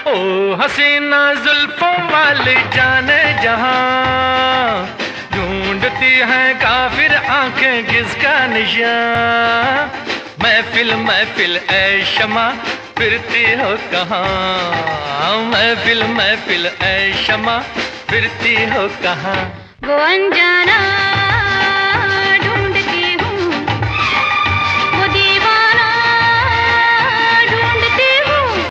ओ हसीना जुल्फों वाली जाने जहां, ढूंढती है काफिर आंखें किसका निशान। महफिल महफिल ऐ शमा फिरती हो कहाँ, महफिल महफिल ऐ शमा फिरती हो कहाँ। वो अनजाना